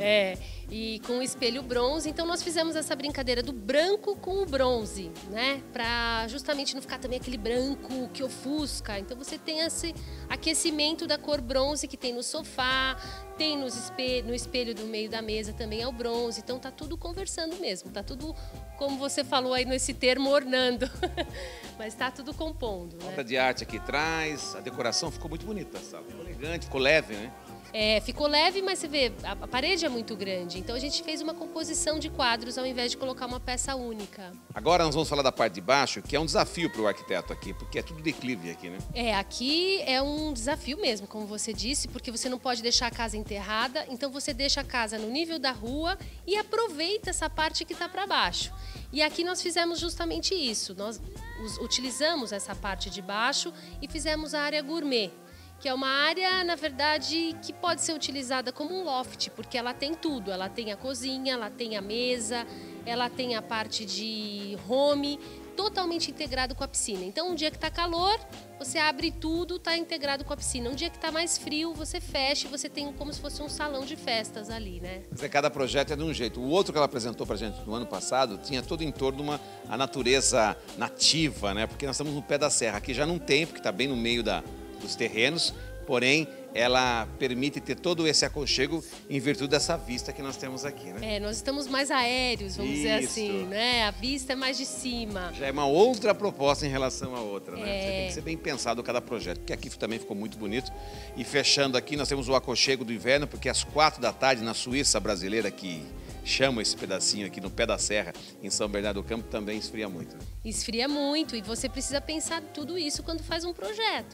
E com o espelho bronze. Então nós fizemos essa brincadeira do branco com o bronze, né? Pra justamente não ficar também aquele branco que ofusca. Então você tem esse aquecimento da cor bronze que tem no sofá, tem no espelho do meio da mesa também é o bronze. Então tá tudo conversando mesmo, tá tudo, como você falou aí nesse termo, ornando. Mas tá tudo compondo, né? Obra de arte aqui atrás, a decoração ficou muito bonita, a sala. Ficou elegante, ficou leve, né? Ficou leve, mas você vê, a parede é muito grande. Então a gente fez uma composição de quadros ao invés de colocar uma peça única. Agora nós vamos falar da parte de baixo, que é um desafio para o arquiteto aqui, porque é tudo declive aqui, né? Aqui é um desafio mesmo, como você disse, porque você não pode deixar a casa enterrada, então você deixa a casa no nível da rua e aproveita essa parte que está para baixo. E aqui nós fizemos justamente isso, nós utilizamos essa parte de baixo e fizemos a área gourmet, que é uma área, na verdade, que pode ser utilizada como um loft, porque ela tem tudo. Ela tem a cozinha, ela tem a mesa, ela tem a parte de home, totalmente integrado com a piscina. Então, um dia que está calor, você abre tudo, está integrado com a piscina. Um dia que está mais frio, você fecha e você tem como se fosse um salão de festas ali, né? Cada projeto é de um jeito. O outro que ela apresentou para a gente no ano passado tinha todo em torno a natureza nativa, né? Porque nós estamos no pé da serra. Aqui já não tem, porque está bem no meio dos terrenos, porém ela permite ter todo esse aconchego em virtude dessa vista que nós temos aqui, né? Nós estamos mais aéreos, vamos dizer assim, né? A vista é mais de cima. Já é uma outra proposta em relação à outra, né? Você tem que ser bem pensado cada projeto, porque aqui também ficou muito bonito. E fechando aqui, nós temos o aconchego do inverno, porque às 4 da tarde, na Suíça brasileira, que chama esse pedacinho aqui no pé da serra, em São Bernardo do Campo, também esfria muito. Esfria muito, e você precisa pensar tudo isso quando faz um projeto.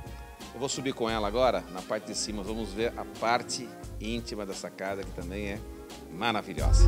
Eu vou subir com ela agora, na parte de cima, vamos ver a parte íntima dessa casa, que também é maravilhosa.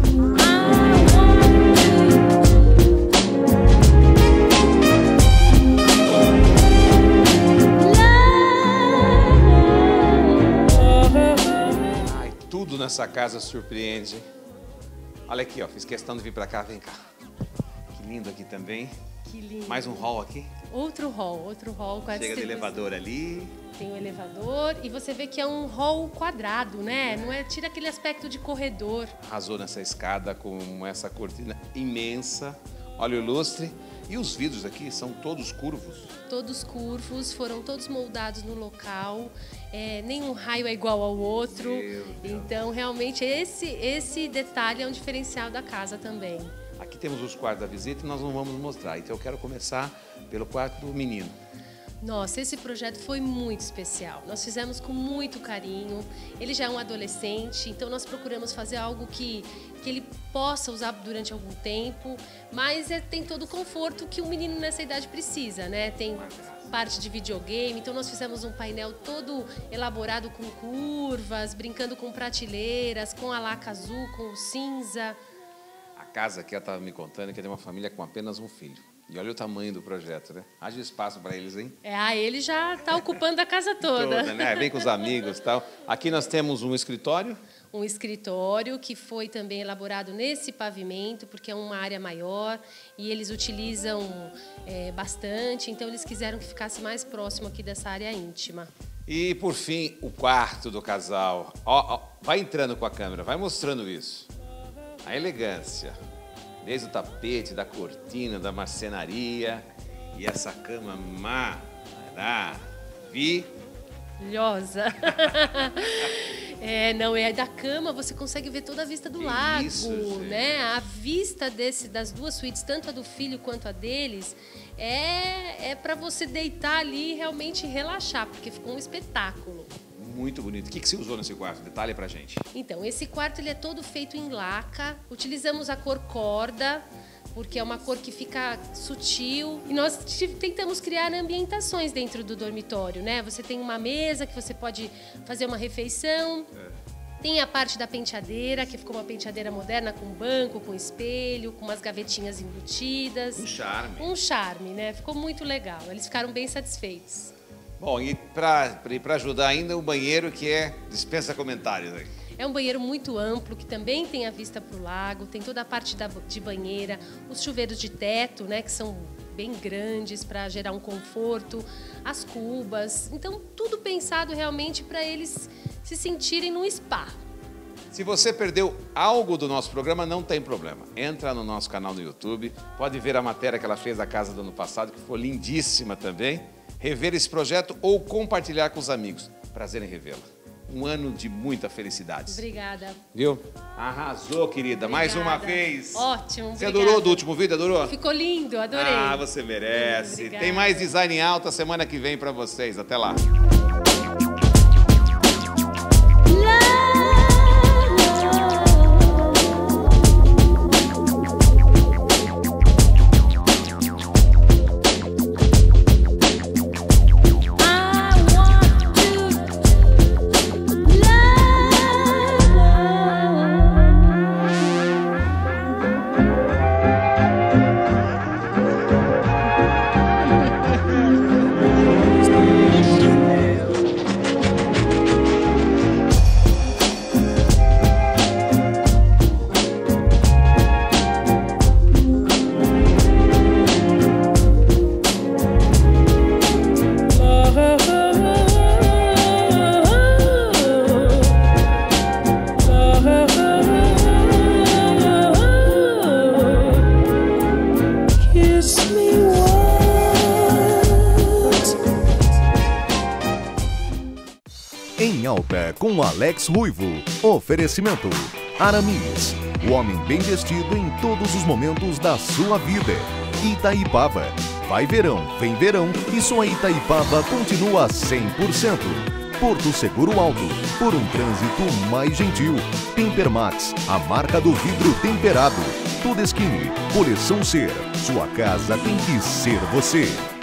Ai, tudo nessa casa surpreende. Olha aqui, ó, fiz questão de vir pra cá, vem cá. Que lindo aqui também. Que lindo. Mais um hall aqui. Outro hall com a Chega de elevador ali. Tem o elevador e você vê que é um hall quadrado, né? Não é, tira aquele aspecto de corredor. Arrasou nessa escada com essa cortina imensa. Olha o lustre. E os vidros aqui são todos curvos? Todos curvos, foram todos moldados no local. Nenhum raio é igual ao outro. Então, realmente, esse detalhe é um diferencial da casa também. Aqui temos os quartos da visita e nós não vamos mostrar. Então, eu quero começar pelo quarto do menino. Nossa, esse projeto foi muito especial. Nós fizemos com muito carinho. Ele já é um adolescente, então nós procuramos fazer algo que ele possa usar durante algum tempo, mas tem todo o conforto que um menino nessa idade precisa, né? Tem parte de videogame, então nós fizemos um painel todo elaborado com curvas, brincando com prateleiras, com a laca azul, com o cinza. A casa que ela estava me contando que é de uma família com apenas um filho. E olha o tamanho do projeto, né? Haja espaço para eles, hein? Ele já está ocupando a casa toda. Né? Vem com os amigos e tal. Aqui nós temos um escritório. Um escritório que foi também elaborado nesse pavimento, porque é uma área maior e eles utilizam bastante, então eles quiseram que ficasse mais próximo aqui dessa área íntima. E, por fim, o quarto do casal. Ó, vai entrando com a câmera, vai mostrando isso. A elegância. Desde o tapete, da cortina, da marcenaria e essa cama maravilhosa. Não, da cama você consegue ver toda a vista do lago, né? A vista das duas suítes, tanto a do filho quanto a deles, é para você deitar ali e realmente relaxar, porque ficou um espetáculo. Muito bonito. O que você usou nesse quarto? Detalhe pra gente. Então, esse quarto ele é todo feito em laca. Utilizamos a cor corda, porque é uma cor que fica sutil. E nós tentamos criar ambientações dentro do dormitório, né? Você tem uma mesa que você pode fazer uma refeição. Tem a parte da penteadeira, que ficou uma penteadeira moderna com banco, com espelho, com umas gavetinhas embutidas. Um charme. Um charme, né? Ficou muito legal. Eles ficaram bem satisfeitos. Bom, e para ajudar ainda, o banheiro que dispensa comentários aí. É um banheiro muito amplo, que também tem a vista para o lago, tem toda a parte de banheira, os chuveiros de teto, né, que são bem grandes para gerar um conforto, as cubas. Então, tudo pensado realmente para eles se sentirem num spa. Se você perdeu algo do nosso programa, não tem problema. Entra no nosso canal no YouTube, pode ver a matéria que ela fez da casa do ano passado, que foi lindíssima também. Rever esse projeto ou compartilhar com os amigos. Prazer em revê-la. Um ano de muita felicidade. Obrigada. Viu? Arrasou, querida. Obrigada. Mais uma vez. Ótimo, Você adorou do último vídeo? Adorou? Ficou lindo, adorei. Ah, você merece. Tem mais Design em Alta semana que vem para vocês. Até lá. Em Alta, com Alex Ruivo. Oferecimento Aramis, o homem bem vestido em todos os momentos da sua vida. Itaipava, vai verão, vem verão e sua Itaipava continua 100%. Porto Seguro Alto, por um trânsito mais gentil. Tempermax, a marca do vidro temperado. Todeskine, coleção Ser, sua casa tem que ser você.